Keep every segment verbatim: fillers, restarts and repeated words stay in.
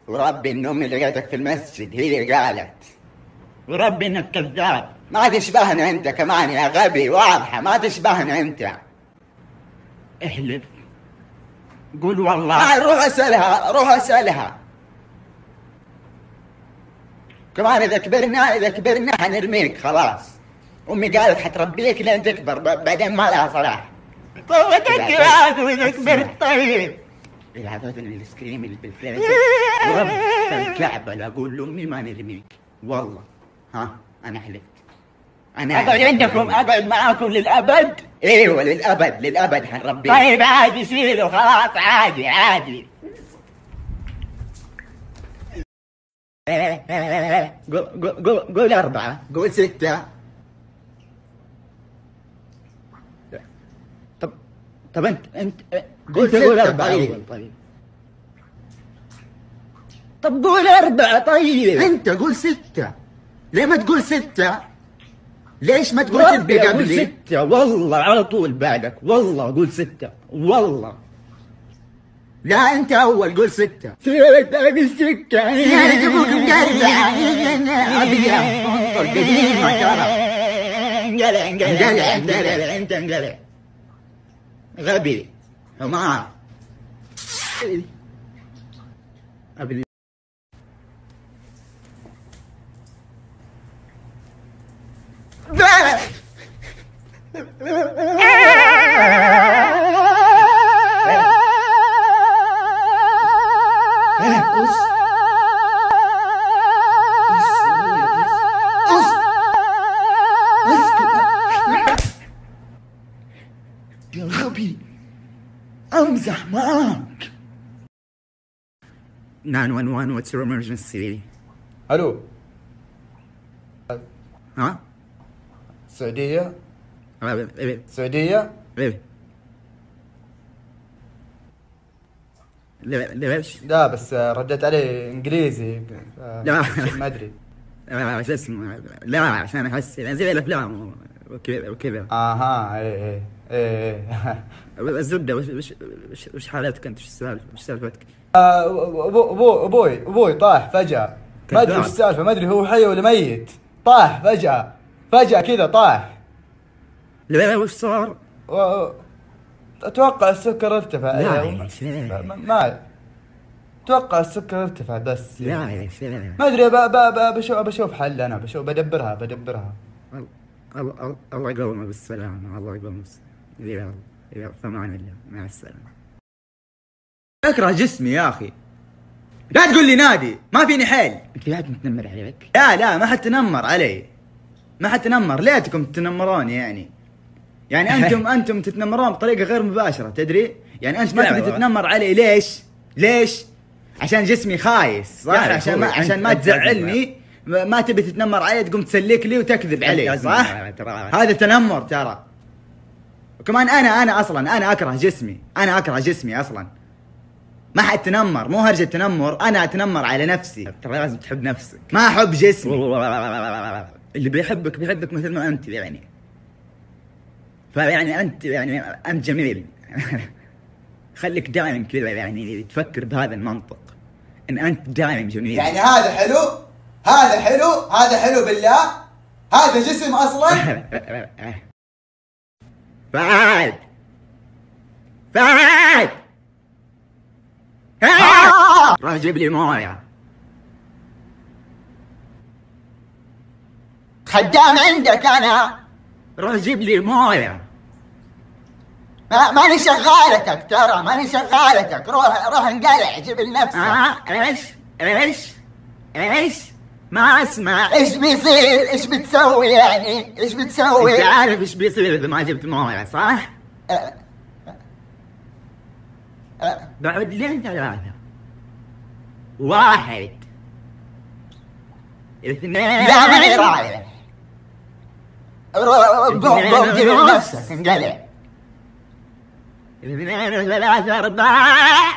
وربي ان امي لقيتك في المسجد هي اللي قالت. وربي انك كذاب، ما تشبهنا انت كمان يا غبي، واضحه ما تشبهنا انت. احلف، قول والله. روح اسالها، روح اسالها. كمان اذا كبرنا اذا كبرنا حنرميك خلاص. امي قالت حتربيك لين تكبر، بعدين ما لها صلاح. طولت الكلام واذا كبرت. طيب العادات الايس كريم اللي بالفليس ورب الكعبه لا اقول لامي ما نرميك والله. ها انا حلفت. انا اقعد عندكم، اقعد معاكم للابد. ايوه للابد، للابد حنربيك. طيب عادي شيلوا خلاص، عادي عادي. قول قول قول أربعة، قول ستة. طب طب أنت أنت قول قول أربعة. طيب طيب طب قول أربعة. طيب أنت قول ستة. ليه ما تقول ستة؟ ليش ما تقول ستة قبلي؟ ستة والله على طول بعدك، والله قول ستة والله. لا انت اول قول ستة. سيرت ابي السكة. سيرت ابوك مقلع. ابيض. انطر قديمة ترى. انقلع انقلع انقلع انت انقلع. غبي. حمار. ابي يا غبي امزح معاك. ناين وان وان واتس يور emergency؟ الو. ها؟ السعودية؟ ايه السعودية؟ ايه ليش؟ لا بس رديت عليه انجليزي. لا ما ادري. لا شو اسمه، لا عشان احس زي الافلام وكذا وكذا. اها ايه ايه ايه. الزبده وش وش وش, وش حالتك انت؟ وش السالفه؟ وش سالفتك؟ ابوي ابوي ابوي طاح فجأة، ما ادري وش السالفة، ما ادري هو حي ولا ميت. طاح فجأة فجأة كذا طاح. لا وش صار؟ اتوقع السكر ارتفع. لا ما, ما اتوقع السكر ارتفع بس. لا ما ادري. بشوف بشوف حل انا، بشوف بدبرها بدبرها. الله الله يقومه بالسلامة، الله يقومه بالسلامة. يلا في امان الله، مع السلامة. اكره جسمي يا اخي، لا تقول لي نادي، ما فيني حيل. انت لا تتنمر عليك. لا لا ما حد تنمر علي، ما حد تنمر. ليتكم تتنمرون يعني. يعني انتم انتم تتنمرون بطريقه غير مباشره تدري. يعني انت ما تبي تتنمر علي. ليش؟ ليش؟ عشان جسمي خايس صح؟ عشان ما عشان ما تزعلني ما تبي تتنمر علي، تقوم تسلك لي وتكذب علي صح؟ هذا تنمر ترى. وكمان انا انا اصلا انا اكره جسمي، انا اكره جسمي اصلا. ما حد تنمر، مو هرجة تنمر، انا اتنمر على نفسي. ترى لازم تحب نفسك، ما احب جسمي. اللي بيحبك بيحبك مثل ما انت يعني. فيعني انت يعني انت جميل. خليك دائما كذا يعني تفكر بهذا المنطق ان انت دائما جميل. يعني هذا حلو، هذا حلو، هذا حلو بالله، هذا جسم اصلا. فهد فهد روح جيب لي مويه. خدام عندك انا، روح جيب لي مويه. ما ماني شغالتك ترى، ماني شغالتك. روح روح انقلع جيب لنفسك. اه ايش ايش ايش ما اسمع. ايش بيصير؟ ايش بتسوي يعني؟ ايش بتسوي؟ انت عارف ايش بيصير اذا ما جبت مويه صح؟ أه أه بعد لين ثلاثة. واحد اثنين. لا ماني رايح. روح جيب لنفسك انقلع. اثنين ثلاثة أربعة.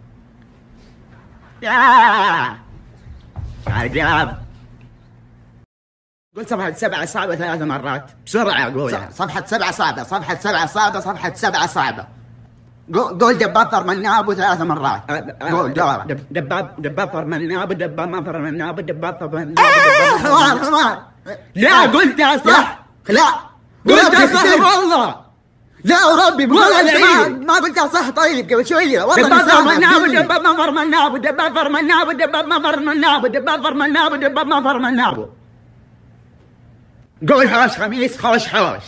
يا عجاب. قلت صفحة سبعة صعبة ثلاث مرات بسرعة. قولها. صفحة سبعة صعبة، صفحة سبعة صعبة، صفحة سبعة صعبة. قول قول دباب فرمناب ثلاث مرات. قول دورة. دباب دباب فرمناب دباب ما فرمناب دباب فرمناب. حمار حمار. لا قلتها صح. لا قلتها صح والله. لا وربي ما ما قلتها صح. طيب قبل شويه والله دباب فرمناب دباب ما فرمناب دباب فرمناب دباب ما فرمناب دباب فرمناب دباب ما فرمناب. قول حوش خميس خوش حوش.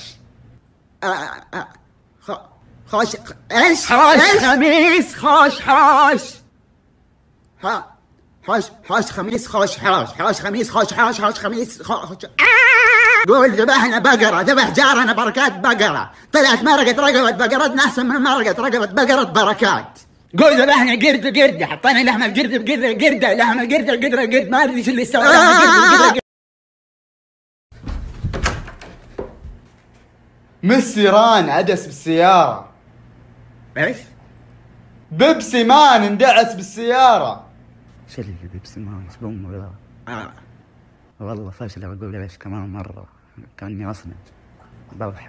خوش ايش؟ حوش خميس خوش حوش. ها حوش حوش خميس خوش حوش. حوش خميس خوش حوش. حوش خميس خوش. قول ذبحنا بقرة. ذبح جارنا بركات بقرة. طلعت مرقت رقبة بقرتنا أحسن من مرقت رقبة بقرة بركات. قول ذبحنا قردة قردة. حطينا لحم القردة بقردة قردة. لحم القردة قردة قردة. ما أدري شو اللي سوى لحم القردة. ميسي ران عدس بالسيارة. ايش؟ بيبسي مان اندعس بالسيارة. شو اللي بيبسي مان؟ ايش بأمه ولا؟ آه. والله فاشل اقول ليش كمان مرة كاني اصنع بضحك.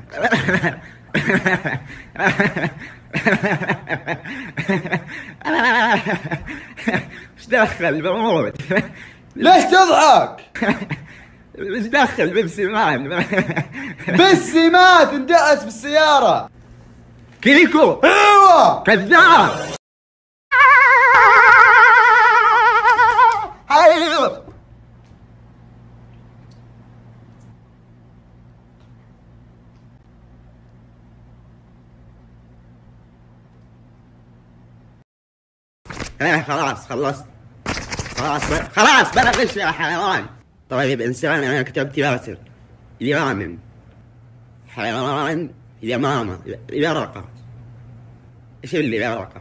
ايش دخل بموت. ليش تضحك؟ ايش دخل بيبسي مان؟ بيبسي مان اندعس بالسيارة. كيكو. ايوه كذاب. ايوه ايه خلاص خلصت. خلاص خلاص بلا غش يا حيوان. طيب انسان انا كتبت ياسر يامن حيوان يمامة يرقة. ايش اللي يرقة؟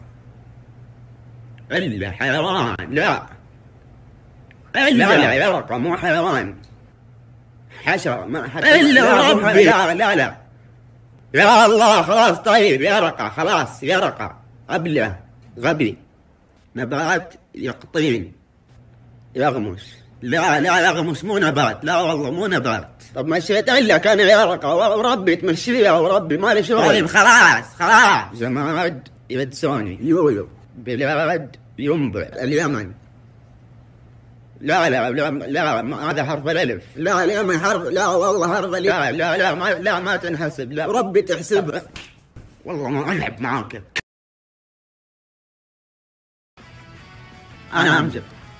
الا حيوان. لا الا لا يرقة مو حيوان. حشرة ما حشرة. الا ربي. لا لا لا يا الله. خلاص طيب يرقة. خلاص يرقة. أبلة غبي. نبات يقطين يغمش. لا لا يغمش مو نبات. لا والله مو نبات. طب مشيت الا كان يرقة وربي تمشيها وربي مالي شغل. طيب خلاص خلاص. جماد يدسوني يولو. بلاد ينبع اليمن. لا لا لا لا هذا حرف الالف. لا اليمن حرف. لا والله حرف الالف. لا لا لا ما لا ما تنحسب. لا ربي تحسبها. والله ما العب معاك. انا امجد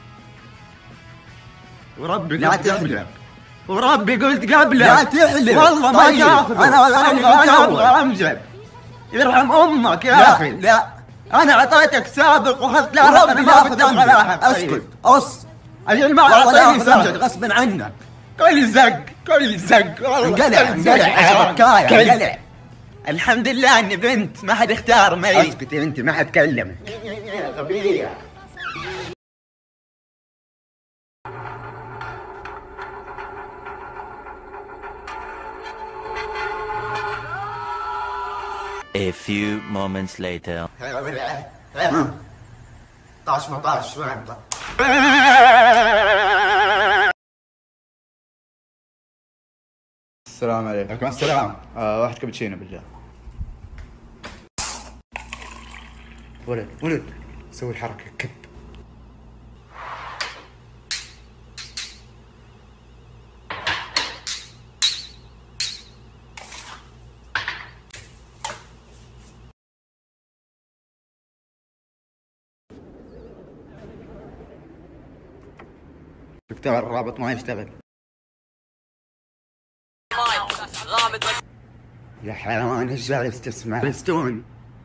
وربي لا تحلف. وربي قلت قبلك لا تحلف. والله ما طيب. كافر. انا انا انا ابغى امجد. يرحم امك يا اخي. لا انا اعطيتك سابق واخذت لا ربي ما اخذ لاحق. اسكت اص اجل ما اعطيني سابق غصبا عنك. كل زق كل زق والله. انقلع انقلع شبكايه انقلع. الحمد لله اني بنت ما حد اختار معي. اسكت انت ما حد كلمك. غبيه. A few moments later. طاش ما طاش وين طاش. السلام عليكم. عليكم السلام. آه واحد كابتشينو بالله. ولد ولد سوي الحركة كب. دكتور الرابط ما يشتغل. يا حيوان ايش جالس تسمع؟ بستون.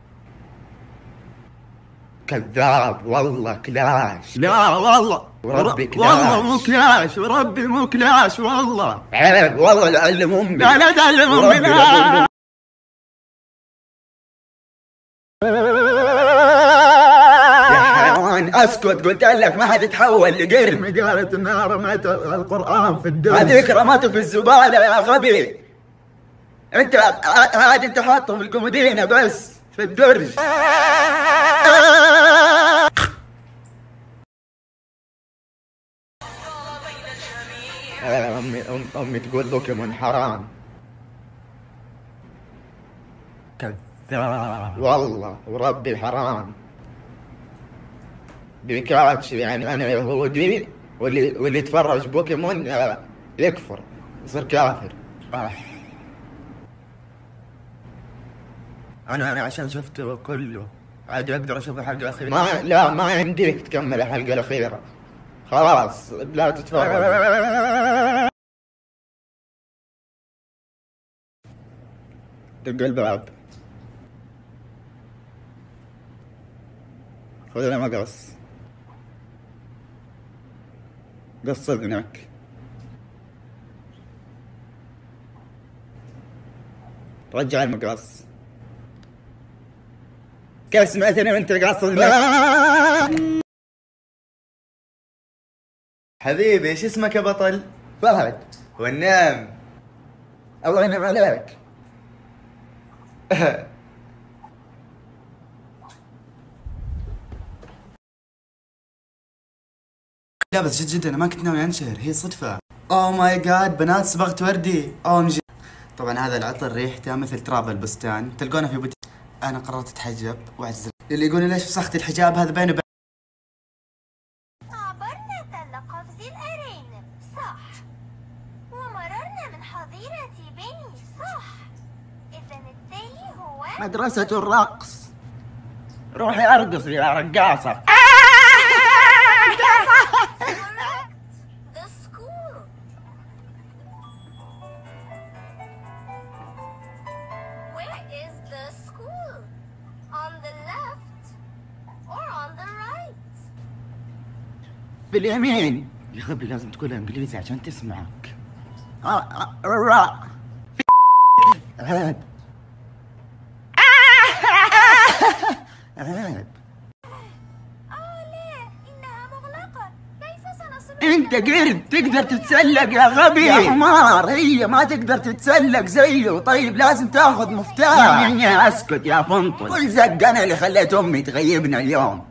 كذاب والله كلاش. لا والله وربي كلاش. والله مو كلاش وربي مو كلاش والله. عيب والله تعلم امي. لا لا تعلم امي لا. اسكت قلت لك ما حد يتحول لقرد. قالت انها رميت القران في الدرج. هذيك رمته في الزباله يا غبي. انت هذه انت حاطه في الكومودينه بس في الدرج. امي امي تقول لك من حرام. كذاب. ستة والله وربي الحرام بيكاتش يعني انا يهودي واللي واللي يتفرج بوكيمون يكفر يصير كافر. انا انا عشان شفته كله عادي اقدر اشوف الحلقه الاخيره. ما لا ما يمديك تكمل الحلقه الاخيره خلاص لا تتفرج. دق الباب خذ لنا مقص قص اذنك رجع المقص. كيف سمعتني وانت قاص اذنك؟ حبيبي ايش اسمك يا بطل؟ فهد. والنام الله ينعم عليك. لا بس جد جد انا ما كنت ناوي انشهر، هي صدفة. اوه ماي جاد بنات صبغت وردي. اوه ام جي. طبعا هذا العطر ريحته مثل تراب البستان، تلقونه في بوتيك. انا قررت اتحجب واعتذر. اللي يقول ليش فسختي الحجاب هذا بيني وبين. عبرنا تل قفز الأرانب صح، ومررنا من حظيرة بني صح، إذا التالي هو مدرسة الرقص. روحي ارقص يا رقاصة. the school. Where is the school? On the left or on the right? في اليمين. يا غبي لازم تقولها انجليزي عشان تسمعك. آه را في هاد هاد. آه لا، إنها مغلقة. كيف سنصل؟ انت قرد تقدر تتسلق يا غبي. يا حمار هي ما تقدر تتسلق زيه. طيب لازم تاخذ مفتاح. يا اسكت يا فنطل. كل زق انا اللي خليت امي تغيبنا اليوم.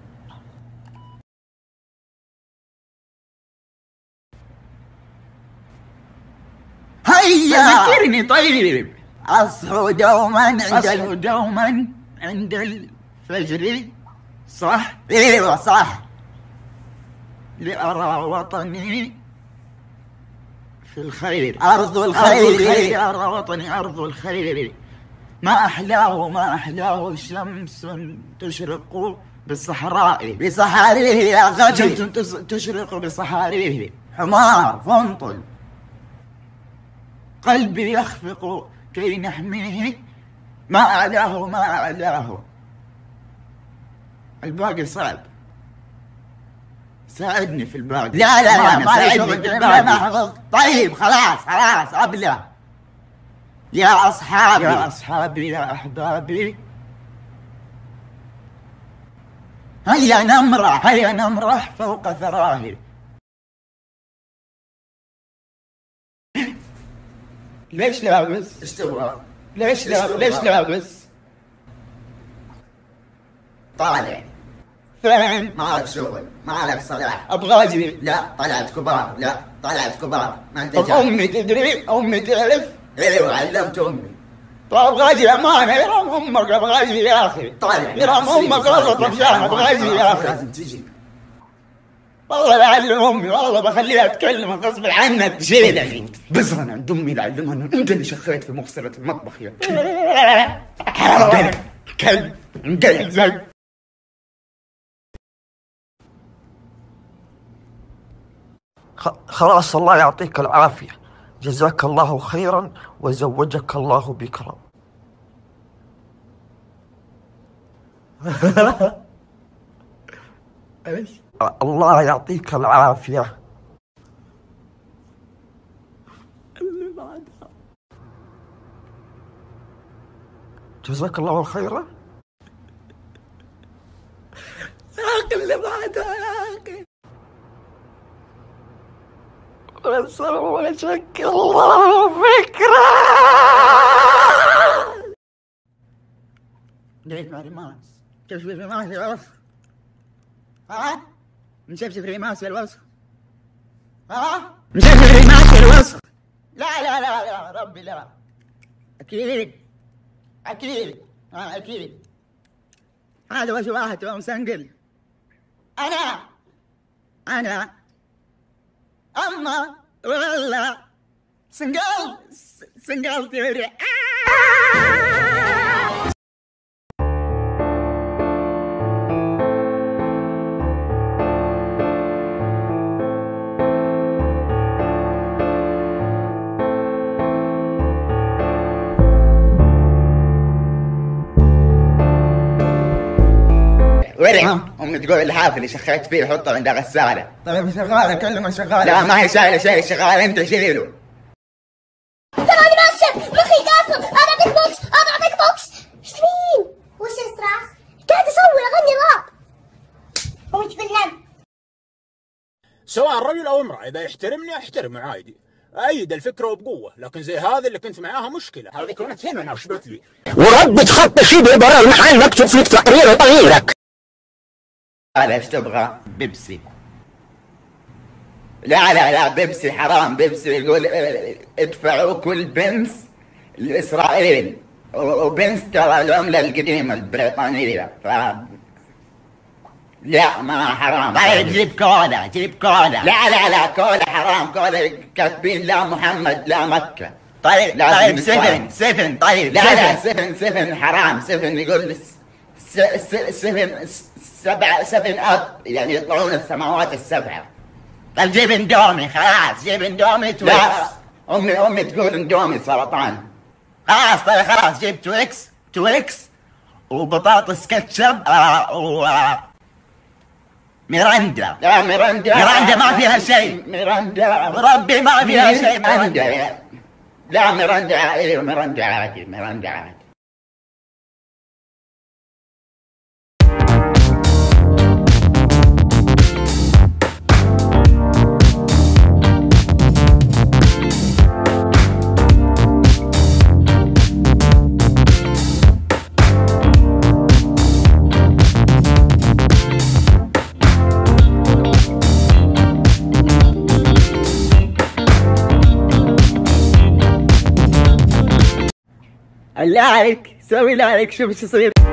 هيا ذكرني طيب. اصحوا دوما عند اصحوا دوما عند الفجر صح؟ ايوه صح. لأرى وطني في الخير أرض الخير. أرى وطني أرض الخير. ما أحلاه ما أحلاه شمس تشرق بالصحراء بصحاريه يا غبي. شمس تشرق بصحاريه. حمار فنطل. قلبي يخفق كي نحميه. ما أعلاه ما أعلاه. الباقي صعب. ساعدني في الباقي. لا لا لا ما لي شغل ما حفظت. طيب خلاص خلاص أبلغ. يا أصحابي يا أصحابي يا أحبابي هيا نمرح هيا نمرح فوق ثراه. ليش لابس؟ ايش تبغى؟ ليش لابس؟ ليش لابس؟ طالع. فين؟ ما لك شغل، ما لك صلاح. ابغى اجري. لا طلعت كبار، لا طلعت كبار، ما انت جاي. امي تدري؟ امي تعرف؟ ايوه علمت امي. طيب ابغى اجري امانه يرام امك ابغى اجري يا اخي. طالع يرام امك والله طفشان ابغى اجري يا اخي. لازم تجي. والله بعلم امي والله بخليها تكلم غصب عنك شيء. بزرنا عند امي لعلمها انه انت اللي شخيت في مغسله المطبخ يا كلب. كلب مقلب. خلاص الله يعطيك العافية، جزاك الله خيرا وزوجك الله بكرا. الله يعطيك العافية. اللي بعدها جزاك الله خيرا. يا اللي بعدها يا أخي وجهك الله فكرة. لقيت مع ريماس. كيف في ريماس يا وسخ؟ ها؟ مشيت في ريماس يا وسخ؟ ها؟ مشيت في ريماس يا وسخ؟ لا لا لا لا ربي لا. أكيد أكيد اه اكيد. هذا وش واحد مسنقل. انا انا اما والله سنقل سنقل تبري. ورع امي تقول الحافل اللي شخيت فيه حطه عند غساله. طيب شغاله كلمه شغاله. لا ما هي شايله شيء شغاله انت شيله. تراني ماشي مخي قافل. انا اعطيك بوكس انا اعطيك بوكس. ايش فين؟ وش الصراخ؟ قاعد اصور اغني راب. وش بالنم؟ سواء الرجل او امراه اذا يحترمني احترمه عادي. ايد الفكره وبقوه، لكن زي هذه اللي كنت معاها مشكله. هذه كانت هنا انا وشبت لي وربة خط شبه برا المحل مكتوب فيك تقرير طريقك. هذا ايش تبغى؟ بيبسي. لا لا لا بيبسي حرام. بيبسي يقول ادفعوا كل بنس لاسرائيل، وبنس ترى العمله القديمه البريطانيه. ف لا ما حرام. طيب جيب كولا جيب كولا. لا لا لا كولا حرام. كولا كاتبين لا محمد لا مكه. طيب طيب سفن سفن. طيب لا لا سفن سفن حرام. سفن يقول سفن سبع سفن اب يعني يطلعون السماوات السبعه. طيب جيب اندومي خلاص. جيب اندومي تويكس. لا امي امي تقول اندومي سرطان. خلاص طيب خلاص جيب تويكس تويكس وبطاطس كاتشب آه و ميراندا. لا ميراندا ميراندا ما فيها شيء. ميراندا ربي ما فيها شيء. ميراندا. لا ميراندا عادي. ميراندا عادي. ميراندا عادي. الله عليك سوي لايك شوف ايش يصير.